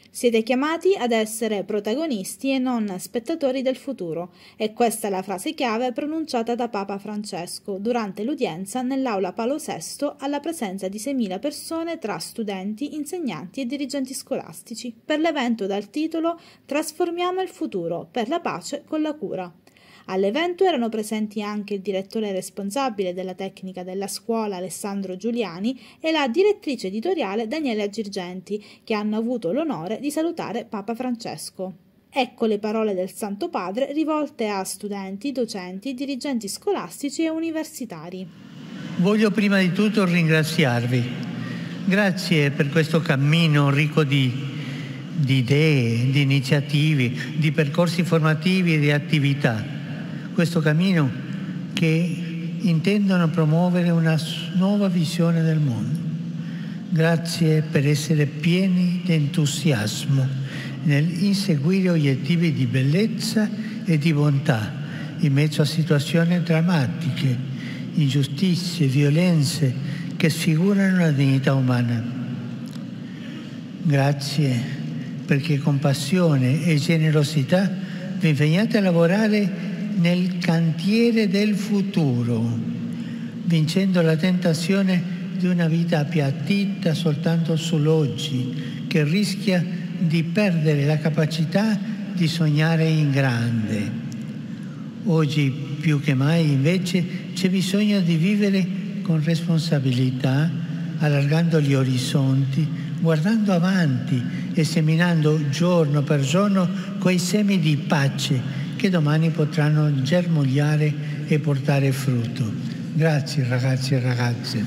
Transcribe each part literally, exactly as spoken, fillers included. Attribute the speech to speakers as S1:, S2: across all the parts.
S1: Siete chiamati ad essere protagonisti e non spettatori del futuro. E questa è la frase chiave pronunciata da Papa Francesco durante l'udienza nell'Aula Paolo sesto alla presenza di seimila persone tra studenti, insegnanti e dirigenti scolastici per l'evento dal titolo Trasformiamo il futuro per la pace con la cura. All'evento erano presenti anche il direttore responsabile della tecnica della scuola Alessandro Giuliani e la direttrice editoriale Daniela Girgenti, che hanno avuto l'onore di salutare Papa Francesco. Ecco le parole del Santo Padre rivolte a studenti, docenti, dirigenti scolastici e universitari.
S2: Voglio prima di tutto ringraziarvi. Grazie per questo cammino ricco di, di idee, di iniziative, di percorsi formativi e di attività. Questo cammino che intendono promuovere una nuova visione del mondo. Grazie per essere pieni di entusiasmo nell'inseguire obiettivi di bellezza e di bontà in mezzo a situazioni drammatiche, ingiustizie, violenze che sfigurano la dignità umana. Grazie perché con passione e generosità vi impegnate a lavorare nel cantiere del futuro, vincendo la tentazione di una vita appiattita soltanto sull'oggi, che rischia di perdere la capacità di sognare in grande. Oggi più che mai invece c'è bisogno di vivere con responsabilità, allargando gli orizzonti, guardando avanti e seminando giorno per giorno quei semi di pace che domani potranno germogliare e portare frutto. Grazie ragazzi e ragazze.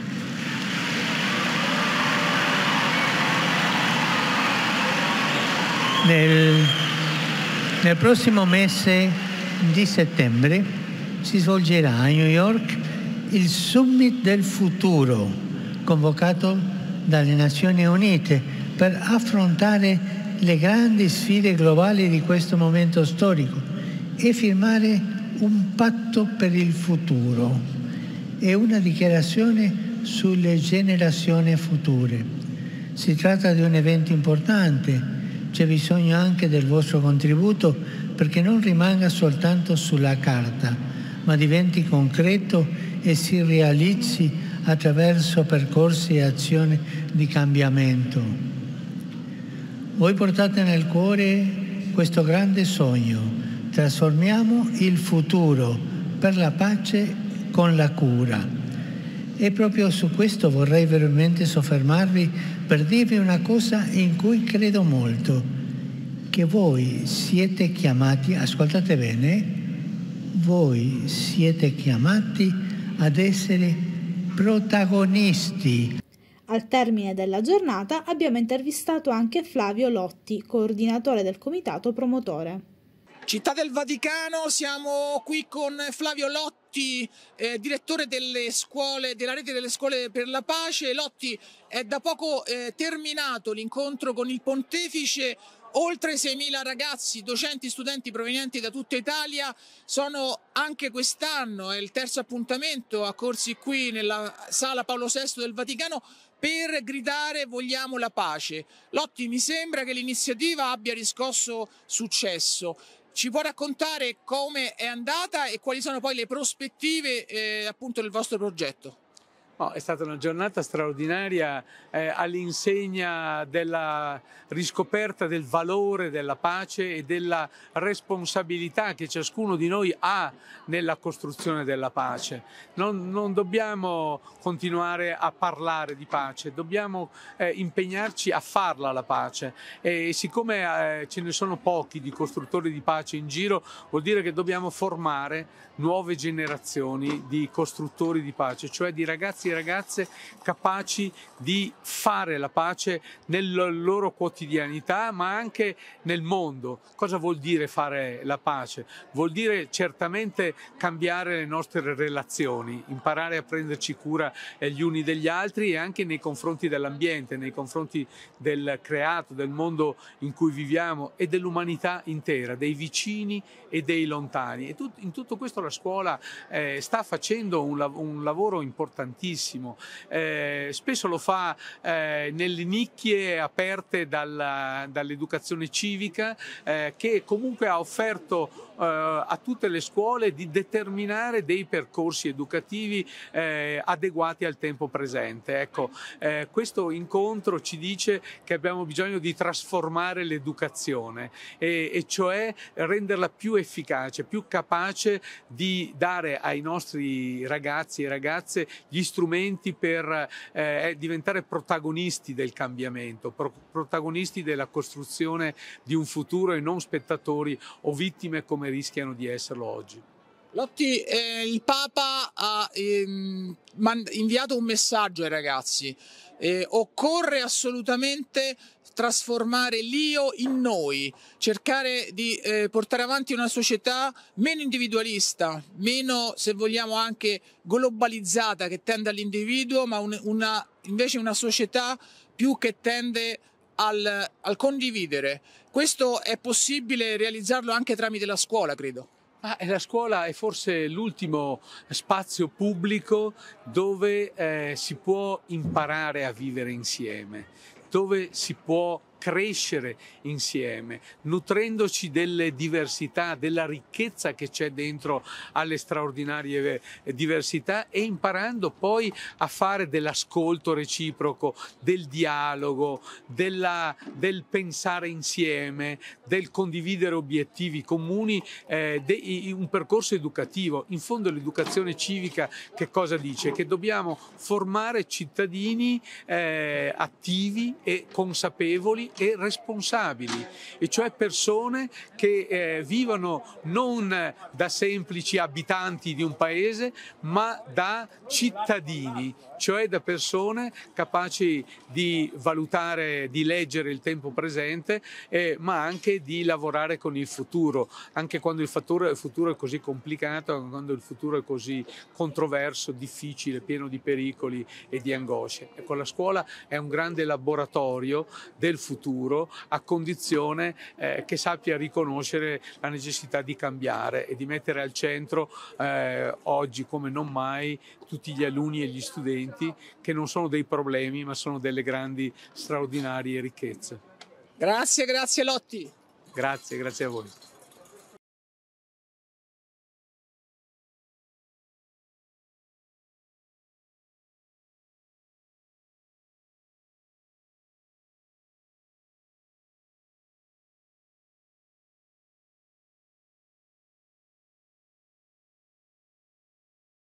S2: Nel, nel prossimo mese di settembre si svolgerà a New York il Summit del Futuro, convocato dalle Nazioni Unite per affrontare le grandi sfide globali di questo momento storico e firmare un patto per il futuro e una dichiarazione sulle generazioni future. Si tratta di un evento importante, c'è bisogno anche del vostro contributo perché non rimanga soltanto sulla carta, ma diventi concreto e si realizzi attraverso percorsi e azioni di cambiamento. Voi portate nel cuore questo grande sogno, trasformiamo il futuro per la pace con la cura. E proprio su questo vorrei veramente soffermarvi per dirvi una cosa in cui credo molto, che voi siete chiamati, ascoltate bene, voi siete chiamati ad essere protagonisti.
S1: Al termine della giornata abbiamo intervistato anche Flavio Lotti, coordinatore del comitato promotore.
S3: Città del Vaticano, siamo qui con Flavio Lotti, eh, direttore delle scuole, della rete delle scuole per la pace. Lotti, è da poco eh, terminato l'incontro con il Pontefice. Oltre seimila ragazzi, docenti, studenti provenienti da tutta Italia sono anche quest'anno, è il terzo appuntamento, accorsi qui nella sala Paolo sesto del Vaticano per gridare vogliamo la pace. Lotti, mi sembra che l'iniziativa abbia riscosso successo. Ci può raccontare come è andata e quali sono poi le prospettive eh, appunto del vostro progetto?
S4: Oh, è stata una giornata straordinaria eh, all'insegna della riscoperta del valore della pace e della responsabilità che ciascuno di noi ha nella costruzione della pace. Non, non dobbiamo continuare a parlare di pace, dobbiamo eh, impegnarci a farla la pace e siccome eh, ce ne sono pochi di costruttori di pace in giro, vuol dire che dobbiamo formare nuove generazioni di costruttori di pace, cioè di ragazzi e ragazze capaci di fare la pace nella loro quotidianità ma anche nel mondo. Cosa vuol dire fare la pace? Vuol dire certamente cambiare le nostre relazioni, imparare a prenderci cura gli uni degli altri e anche nei confronti dell'ambiente, nei confronti del creato, del mondo in cui viviamo e dell'umanità intera, dei vicini e dei lontani. E tut- in tutto questo la scuola eh, sta facendo un, lav- un lavoro importantissimo tantissimo, eh, spesso lo fa eh, nelle nicchie aperte dalla, dall'educazione civica, eh, che comunque ha offerto eh, a tutte le scuole di determinare dei percorsi educativi eh, adeguati al tempo presente. Ecco, eh, questo incontro ci dice che abbiamo bisogno di trasformare l'educazione e, e cioè renderla più efficace, più capace di dare ai nostri ragazzi e ragazze gli strumenti per eh, diventare protagonisti del cambiamento, pro protagonisti della costruzione di un futuro e non spettatori o vittime come rischiano di esserlo oggi.
S3: Lotti, eh, il Papa ha ehm, inviato un messaggio ai ragazzi. Eh, occorre assolutamente trasformare l'io in noi, cercare di eh, portare avanti una società meno individualista, meno, se vogliamo, anche globalizzata, che tende all'individuo, ma un, una, invece una società più che tende al, al condividere. Questo è possibile realizzarlo anche tramite la scuola, credo.
S4: Ah, la scuola è forse l'ultimo spazio pubblico dove eh, si può imparare a vivere insieme, dove si può crescere insieme, nutrendoci delle diversità, della ricchezza che c'è dentro alle straordinarie diversità e imparando poi a fare dell'ascolto reciproco, del dialogo, della, del pensare insieme, del condividere obiettivi comuni, eh, de, un percorso educativo. In fondo l'educazione civica che cosa dice? Che dobbiamo formare cittadini eh, attivi e consapevoli e responsabili, e cioè persone che eh, vivono non da semplici abitanti di un paese, ma da cittadini, cioè da persone capaci di valutare, di leggere il tempo presente, eh, ma anche di lavorare con il futuro, anche quando il futuro, il futuro è così complicato, quando il futuro è così controverso, difficile, pieno di pericoli e di angosce. Ecco, la scuola è un grande laboratorio del futuro, a condizione eh, che sappia riconoscere la necessità di cambiare e di mettere al centro eh, oggi come non mai tutti gli alunni e gli studenti, che non sono dei problemi ma sono delle grandi straordinarie ricchezze.
S3: Grazie, grazie Lotti.
S4: Grazie, grazie a voi.